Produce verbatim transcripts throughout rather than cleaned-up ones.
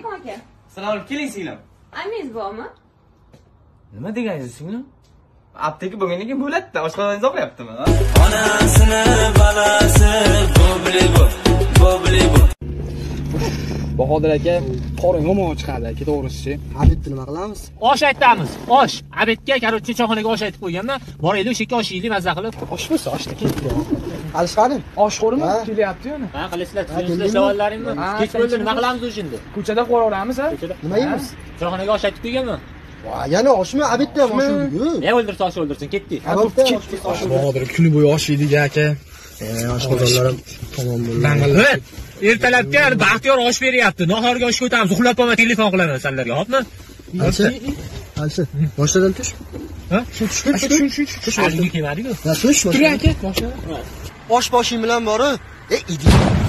alaykum aka. Assalomu alaykum, keling singlim. Amingiz bormi? Nima deganingiz singlim? Apteka bo'lgandan keyin bo'ladi-da, oshxonangizni oqlayaptimi? Onasini balasi boblibo, boblibo. Bahodir aka, qorin yomon chiqadi aka, to'g'risi. Habibni nima qilamiz? Osh aytamiz. Osh. Abidga korotchi choyxonaga osh aytib qo'yganman. Boraylik, o'sha yerga osh yeylik, mazza qilib. Osh bo'lsa, oshda ketdi. Alishqadim. Oshxo'rmi? Kelyapti-yu. Ha, qilasizlar, sizlar savollaringni. Kech bo'ldi, nima qilamiz o'sha endi? Ko'chada qo'raveramiz, ha? Nima yeymiz? Choyxonaga osh aytib qo'yganman. Voy, yana oshmi? Abidda ham osh yeydi-ku. Ya o'ldirsa osh o'ldirsin, ketdik. Bahodir kuni bo'yi osh yedik aka. E, oshqozonlarim tamom bo'ldi. Ertalabga Baxtiyor osh beryapti. Nahorga oshga o'tamiz. Uxlab qolma, telefon qilaman sizlarga, hopmi? Alsa. Alsa. Boshladan tush. Ha? Tush, tush, tush. Tush. Hali kelmadi-ku. Ya tush. Tur aka, boshla. Osh boshing bilan bori. E, idi.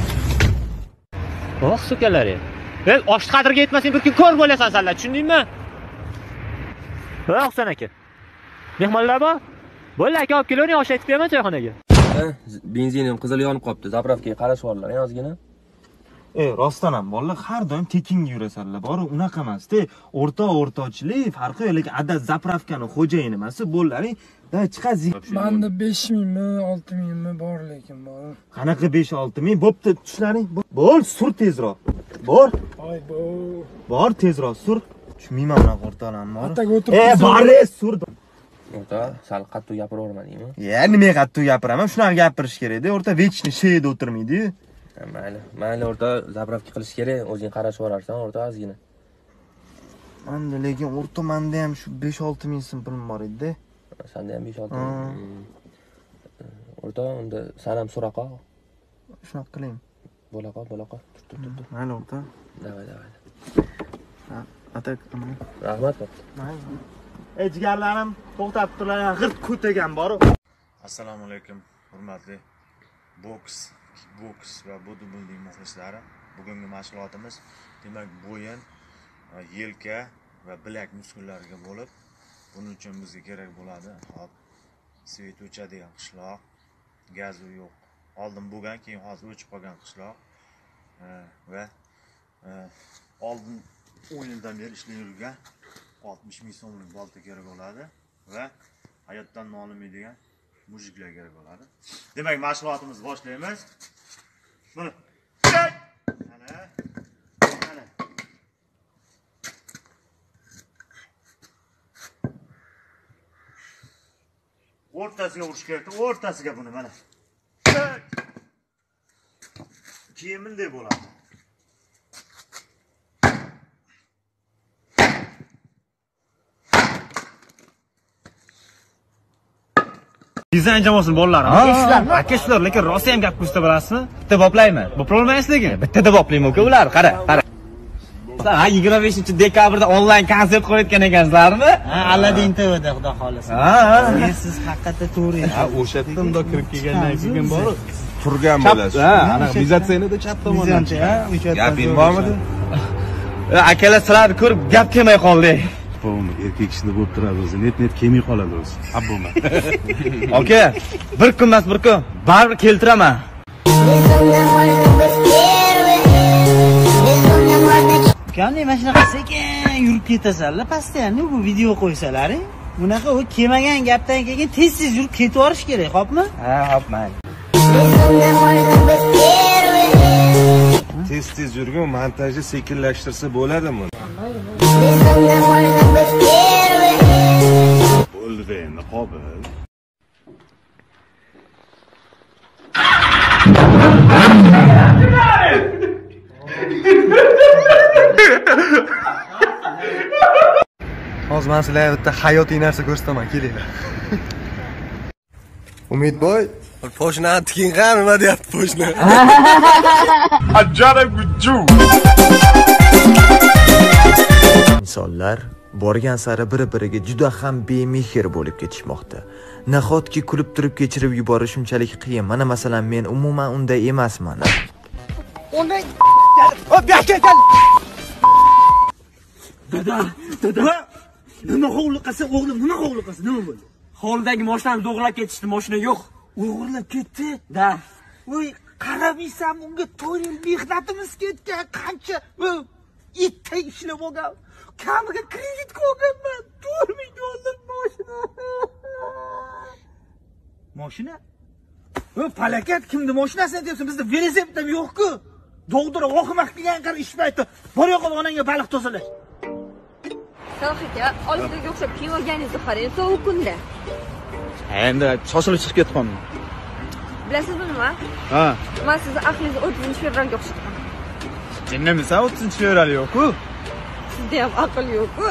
Oh, sukalari. Ey, osh qadriga yetmasang bir kun ko'r bo'lasan senlar, tushundingmi? Ha, Husan aka. Mehmonlar bor? Bo'ldi aka, olib kelavering, osh aytib beraman choyxonaga. Benzinim qizil yonib qopti. Zapravkaga qarashvorlar, ozgina. E, rostdan ham bolalar har doim tekinga yurasanlar. Bori unaqa emas-da. O'rta o'rtochilik farqi yo'q, lekin adad zapravkani xo'jayini emas, bo'llaring da chiqazi. Menda besh mingmi, olti mingmi bor lekin bor. Qanaqa besh olti ming? Bo'pti, tushlaring. Bor, sur tezroq. Bor. Voy bo. Bor, tezroq sur. Tushmayman bunaqa o'rtalarni bor. Ataga o'tirib. E, bori sur. O'rta, sal qattiq gapiravermadingmi? Ya, nimaga qattiq gapiraman? Shunaqa gapirish kerak-da. O'rta vechni sheyda o'tirmaydi-yu. Mayli, mayli o'rta zapravka qilish kerak, o'zing qarashvorarsan o'rta ozgina. Manda lekin o'rta menda ham shu besh olti ming so'm pulim bor edi-da. Senda ham besh olti ming. O'rta, unda sen ham so'ra qol. Shunaqa qiling. Bo'la qol, bo'la qol. Tur, tur, tur. Mayli o'rta. Davay, davay. Ha, atak qilma. Rahmat bo'pti. Mayli. Ey jigarlarim, to'xtab turlar, g'irt ko'tagan bor. Assalomu alaykum, hurmatli boks, kickboks va bodybuilding muxlislari. Bugungi mashg'ulotimiz demak bo'yin, yelka va bilak muskullariga bo'lib, buning uchun bizga kerak bo'ladi hop Svetocha degan qishloq, gazi yo'q. Oldin bo'lgan, keyin hozir o'chib qolgan qishloq va oldin o'n yildan beri ishlab yurgan oltmish ming so'mlik bolta kerak bo'ladi va hayotdan nolimaydigan mujiklar kerak bo'ladi. Demak, mashg'ulotimizni boshlaymiz. Buni. Mana. Mana. O'rtasiga urish kerak, o'rtasiga buni mana. Keyin bunday bo'ladi. Dizayn jamoasining bolalari. Aka shular, lekin rosa ham gap ko'rsata bilasizmi? Bitta boplaymi? Boplolmaysiz lekin. Bittada boplayman uka ular, qara, qara. Ha, yigirma beshinchi dekabrda onlayn konsert qo'yayotgan ekansizlarmi? Ha, Aladin T V'da xudo xolasa. Ha, Men siz haqiqatda to'g'ri. Ha, o'sha yerda unda kirib kelgandan keyin bor. Turgan bo'lasiz. Ha, ana mizatsenada chap tomondan. Ha, Gaping bormidi? akalar sizlarni ko'rib gap kelmay qoldi. Bo'lmi, erkak kishida bo'lib turadi o'zi, net-net kelmay qoladi o'zi. Ha, bo'lma. Aka, bir kun emas, bir kun baribir keltiraman. Qanday mashina sekin yurib ketasanlar, постоянно bu video qo'ysalaring. Bunaqa u kelmagan gapdan keyin tez-tez yurib ketib yorish kerak, xo'pmi? Ha, hop, mayli. Tez-tez yurgan montajni sekinlashtirsa bo'ladimi? Bo'ldi endi, qobil. Hozir men sizlarga bitta hayotiy narsa ko'rsataman, kelinglar. Umidboy, poshna tiking qani nima deyapti poshna? Ajoyib guju. Insonlar borgan sari bir-biriga juda ham bemehr bo'lib ketishmoqda. Nahotki kulib turib kechirib yuborish shunchalik qiyin. Mana masalan men umuman unday emasman. Unday Hop, kel, kel. Dada, dada. Nima hovliqasi, o'g'lim, nima hovliqasi? Nima bo'ldi? Hovlidagi mashinani to'g'rilab ketishdi, mashina yo'q. O'g'irlab ketdi? Da. Voy, qaramaysan, unga to'rt yil mehnatimiz ketgan, qancha itday ishlab olgan. Kamiga kredit olganman. to'rt ming dollar mashina. Mashina? O, falokat kimdi mashinasini deyapsan? Bizda velosiped ham yo'q-ku. Doktor o'qimoq degan qara ish payti. Bor yo'q onangga baliq tozalash. Salohiga oldiga o'xshab kiyib olganingizni qarang, sovuq kunda. Endi shoshilib chiqib ketibman. Bilasizmi nima? Ha. Men sizni aqlingizni o'ttizinchi fevralga o'xshatdim. Jinnimisan o'ttizinchi fevral yo'q-ku? Sizda ham aql yo'q-ku.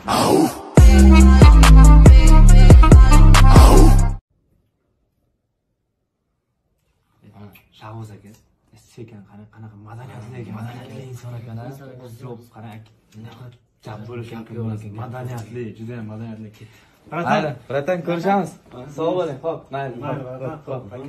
Shavuz aka, sekin qana qanaqa madaniyatli ekan, madaniyatli inson ekan. Zo'p qarang, qanaqa jab bo'lib gapirgan, madaniyatli, juda ham madaniyatli. Mayli, biratan ko'rishamiz. Sog' bo'ling, xo'p. Mayli, xo'p, aka.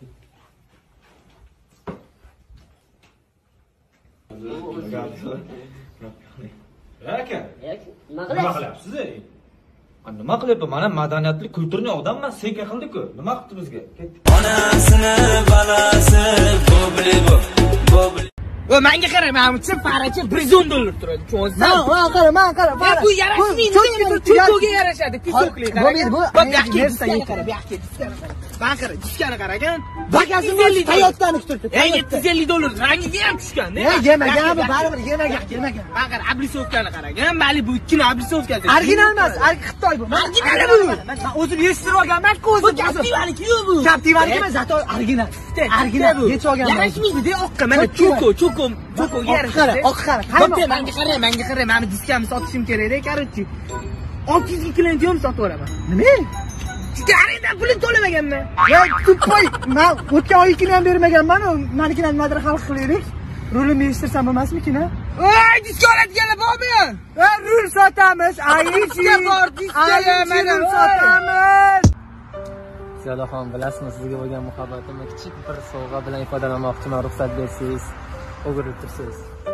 Aka, nima qilyapsiz? Nima qilyapman? Mana madaniyatli, kulturli odamman, sekin qildi-ku. Nima qildi bizga? Ketdik. Onasini balasi bobli bob, bobli. O, menga qarang, men uchun parachi bir million dollar turadi. Tushunsan? Men qara, men qara. Bu yarashmaydi. Turkoga yarashadi. Turkli qarang. Bu yoqqa diskani qara, bu yoqqa diskani qara. Men qara, diskani qaragan. Bakasini Toyota'ni turibdi. yetti yuz ellik dollar rangiga ham tushganda. Ey, yemagan bu, baribir yemagan, yemagan. Men qara, ablisovkani qaragan. Mali bu ikkini ablisovkasi. Original emas, Xitoy bu. Original bu. Men o'zim yechtirib olganman-ku o'zim. Bu Captivaniki-ku bu. Captivaniki emas, zato original. Original bu. Yech olganman. Yarashmaydi-da, oqqa. Mana choko, choko, choko yarashadi. Oq qara, Bo'pti, menga qara, menga qara. Men diskamni sotishim kerak-da, korotchi. olti yuz klient ham sotib olaman. Nima? Garingdan pulini to'lamaganman. Ya, tupoy. Men o'tgan oyikini ham bermaganman. Menikini nimadir xalq qilaylik. Rulimni yechtirsam bo'lmasmikin, ha? Voy, diska oladiganlar bormi? Ha, rul sotamiz. Diska bor, diska mana sotamiz. Zalaxon, bilasizmi, sizga bo'lgan muhabbatimni kichik bir sovg'a bilan ifodalanmoqchiman. Ruxsat bersangiz, o'girib tursiz.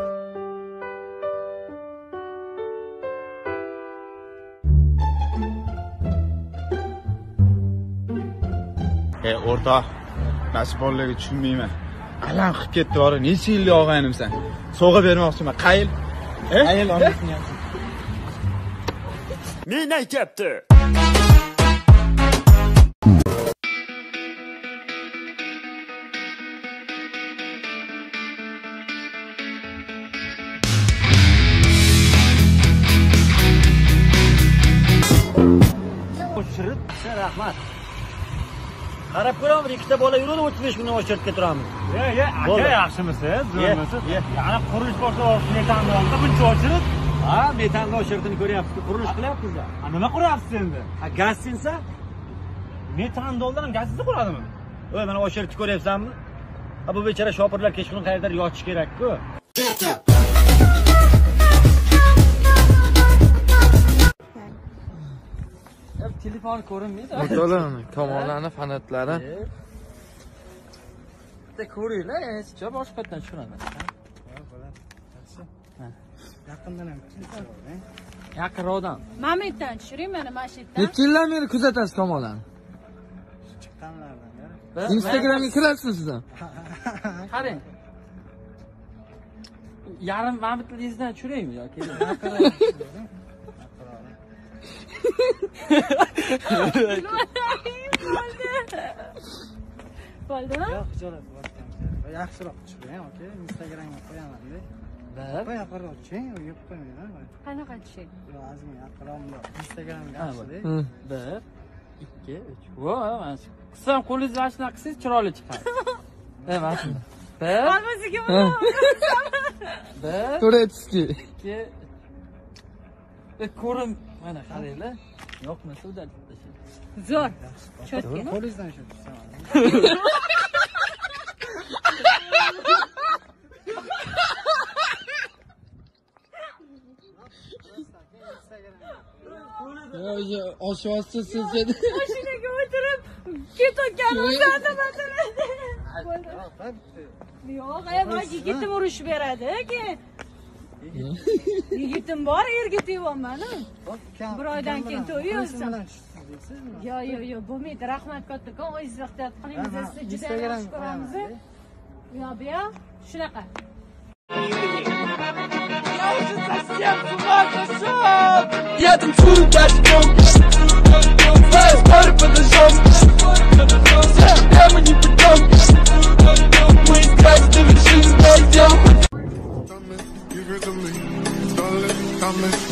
Ey, o'rtoq, nasib borligiga tushunmayman. Alam qilib ketdi, bor, necha yillik og'aynimsan. Sovg'a bermoqchiman. Qayil? Eh? Qayil olmaysan. Men aytibdi. O'chirib, rahmat. Qarab ko'ramiz, ikkita bola yuradi, o'ttiz besh kundan o'chiribga turamiz. Ye, ye, aka yaxshimisiz? Zo'rmisiz? Yana qurilish boshlab metanni oldi, buncha o'chirib. Ha, metanni o'chirtini ko'ryapsiz, qurilish qilyapsiz-da. Ha, nima quryapsiz endi? Ha, gaz sinsa? Metan doldan gazsiz quradimi? Voy, mana o'chirtni ko'ryapsanmi? Ha, bu bechara shopirlar kechqurun qayerdir yotish kerak-ku. Telefon ko'rinmaydi. Motorlarni, tomonlarni, fanatlari. Bitta ko'ringlar, hech boshqatdan tushunaman. Yaqindan ham yaqinroqdan. Mametdan tushiring, mana mana shu yerdan. Necha yildan beri kuzatasiz tomonlarni? Chiqqanlardan. Instagramga kirasizmi siz ham? Qarang. Yarim mametlingizdan tushiraymi yoki? Bo'ldimi? Yo'q, xijolat bo'lyapti. Yaxshiroq tushirang, aka. Instagramga qo'yaman-da. Qo'ya qarorching, yo'q qo'ymayman. Qanaqa tushing? Yo'q, azmi yaqinroqda. Instagramga yaxshi-da. bir, ikki, uch. Voy, mana shu. Qisam qo'lingizni mana shunaqa qilsangiz chiroyli chiqadi. E, mana shunday. bir. Hammasiga bor. bir. To'raytizki. ikki. E, ko'rim, mana qaranglar. Yo'qmi, suvda tashlab. Zo'r. Cho'tka. Qo'lingizdan shu tursam. Ya, oshyapsiz siz dedi. Mashinaga o'tirib ketayotgan o'zani Yo'q, ay, bak yigitim urush beradi, keyin. Yigitim bor, erga teg'olmadi. Bir oydan keyin to'y yo'lsam. Yo'q, yo'q, yo'q, bo'lmaydi. Rahmat kattakon, o'zingiz ehtiyot qiling, biz sizni juda yaxshi ko'ramiz. Yo'q, bu yoq shunaqa. Я танцую для тебя. Знаю, спорю по ножам. Прямо не потом. Мы играем в вершину, но идем.